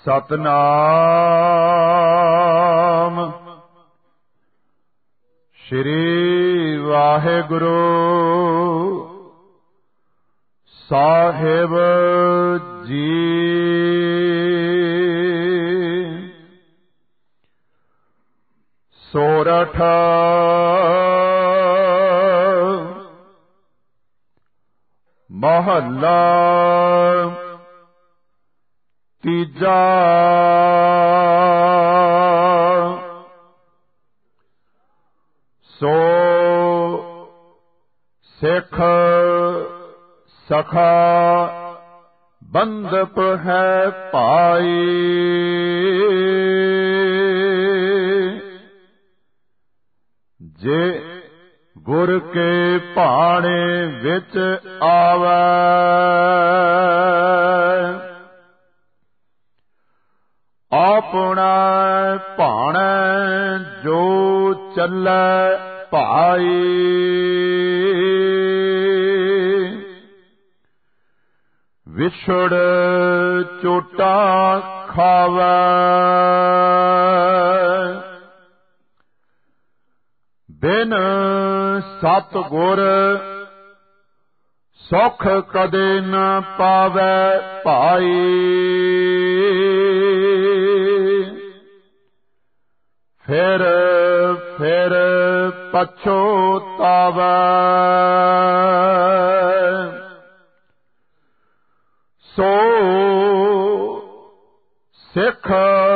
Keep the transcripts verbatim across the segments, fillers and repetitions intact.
ਸਤਨਾਮ ਸ਼੍ਰੀ ਵਾਹਿਗੁਰੂ ਸਾਹਿਬ ਜੀ। ਸੋਰਠ ਮਹੱਲਾ ਤੀਜਾ। ਸੋ ਸਿੱਖ ਸਖਾ ਬੰਧਪ ਹੈ ਭਾਈ, ਜੇ ਗੁਰ ਕੇ ਭਾਣੇ ਵਿੱਚ ਆਵੈ। ਆਪਣਾ ਭਾਣੈ ਜੋ ਚੱਲੈ ਭਾਈ, ਵਿਛੜ ਚੋਟਾਂ ਖਾਵੈ। ਬਿਨ ਸਤਿਗੁਰ ਸੁਖ ਕਦੇ ਨ ਪਾਵੈ ਭਾਈ, ਫਿਰ ਫਿਰ ਪਛੋਤਾਵੈ। ਸੋ ਸਿੱਖ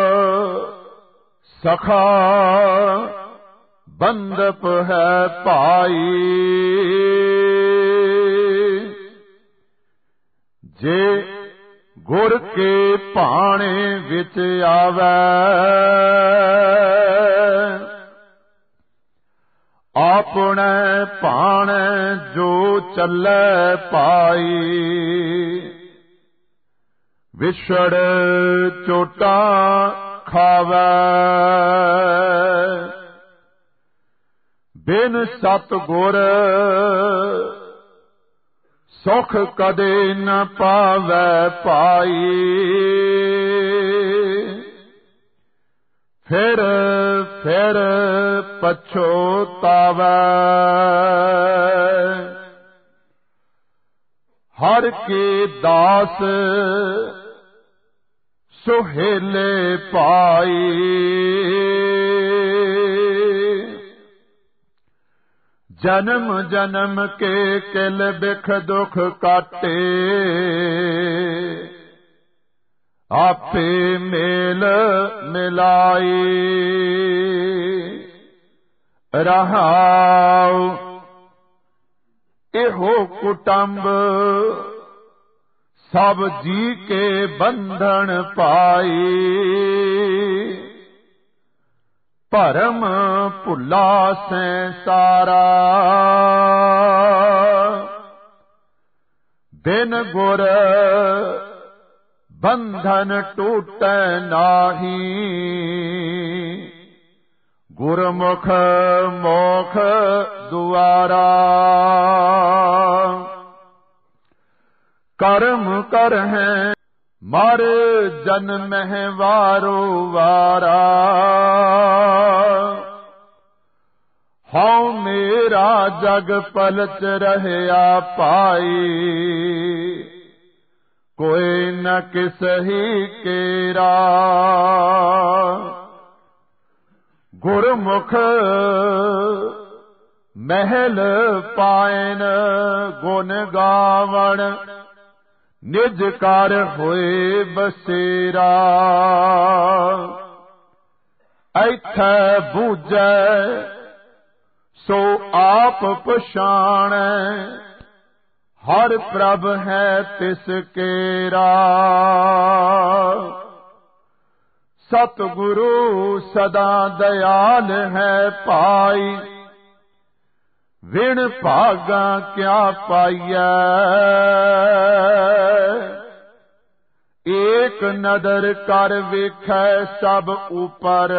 ਸਖਾ ਬੰਧਪ ਹੈ ਭਾਈ, ਜੇ ਗੁਰ ਕੇ ਭਾਣੇ ਵਿੱਚ ਆਵੈ। ਆਪਣੇ ਭਾਣੇ ਜੋ ਚੱਲੈ ਭਾਈ, ਵਿਛੜ ਚੋਟਾਂ ਖਾਵੈ। ਬਿਨ ਸਤਿਗੁਰ ਸੁਖ ਕਦੇ ਨ ਪਾਵੈ ਭਾਈ, ਫਿਰ ਫਿਰ ਪਛੋਤਾਵੈ। ਹਰਿ ਕੇ ਦਾਸ ਸੁਹੇਲੇ ਭਾਈ, ਜਨਮ ਜਨਮ ਕੇ ਕਿਲ ਬਿਖ ਦੁਖ ਕਾਟੇ। ਆਪੇ ਮੇਲ ਮਿਲਾਈ ਰਹਾਉ, ਇਹੋ ਕੁਟੰਬ ਸਭ ਜੀ ਕੇ ਬੰਧਨ ਪਾਈ। ਭਰਮ ਭੁੱਲਾ ਸੰਸਾਰਾ, ਬਿਨ ਗੁਰ ਬੰਧਨ ਟੂਟੈ ਨਾਹੀ। ਗੁਰਮੁਖ ਮੋਖ ਦੁਆਰਾ, ਕਰਮ ਕਰਹਿ ਮਰ ਜਨਮਹਿ ਵਾਰੋ ਵਾਰਾ। ਹਉ ਮੇਰਾ ਜਗ ਪਲਚ ਰਹਿਆ ਭਾਈ, ਕੋਈ ਨ ਕਿਸਹੀ ਕੇਰਾ। ਗੁਰਮੁਖ ਮਹਿਲ ਪਾਇਨ ਗੁਣ ਗਾਵਣ, ਨਿਜ ਕਰ ਹੋਏ ਬਸੇਰਾ। ਐਥੈ ਬੂਝੈ ਸੋ ਆਪ ਪਛਾਣੈ, ਹਰ ਪ੍ਰਭ ਹੈ ਤਿਸ ਕੇਰਾ। ਸਤਿਗੁਰੂ ਸਦਾ ਦਇਆਲ ਹੈ ਭਾਈ, ਵਿਣ ਭਾਗਾ ਕਿਆ ਪਾਈਐ। ਏਕ ਨਦਰ ਕਰ ਵੇਖੈ ਸਭ ਉਪਰ,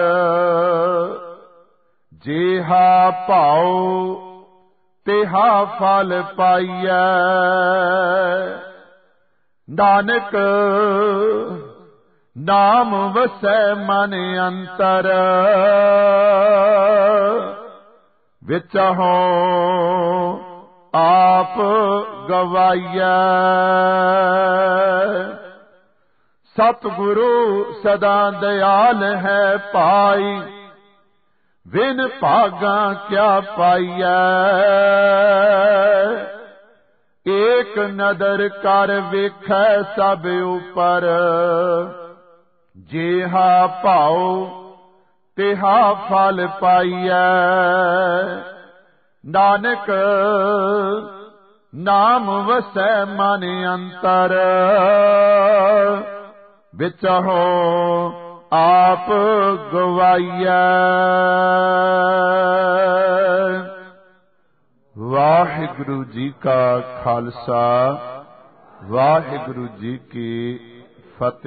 ਜਿਹਾ ਭਾਉ ਤਿਹਾ ਫਲ ਪਾਈਐ। ਨਾਨਕ ਨਾਮ ਵਸੈ ਮਨ ਅੰਤਰ ਵਿਚਹੁ ਆਪ ਗਵਾਈਐ। ਸਤਿਗੁਰੂ ਸਦਾ ਦਇਆਲ ਹੈ ਭਾਈ ਵਿਨ ਭਾਗਾਂ ਕਿਆ ਪਾਈਐ। ਏਕ ਨਦਰ ਕਰ ਵੇਖੈ ਸਭ ਉਪਰ ਜਿਹਾ ਭਾਉ ਤਿਹਾ ਫਲ ਪਾਈਐ। ਨਾਨਕ ਨਾਮ ਵਸੈ ਮਨ ਅੰਤਰ ਵਿਚਹੁ ਆਪ ਗਵਾਈਐ। ਵਾਹਿਗੁਰੂ ਜੀ ਕਾ ਖਾਲਸਾ ਵਾਹਿਗੁਰੂ ਜੀ ਕੀ ਫਤਿਹ।